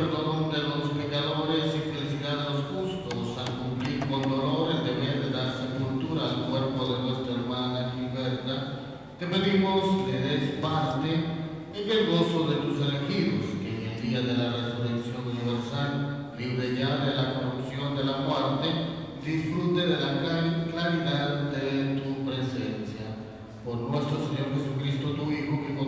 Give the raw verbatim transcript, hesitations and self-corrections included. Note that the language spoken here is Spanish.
perdón de los pecadores y felicidad de los justos, al cumplir con dolor el deber de dar sepultura al cuerpo de nuestra hermana Gilberta, te pedimos le des parte en el gozo de tus elegidos, que en el día de la resurrección universal, libre ya de la corrupción de la muerte, disfrute de la claridad de tu presencia. Por nuestro Señor Jesucristo, tu Hijo, que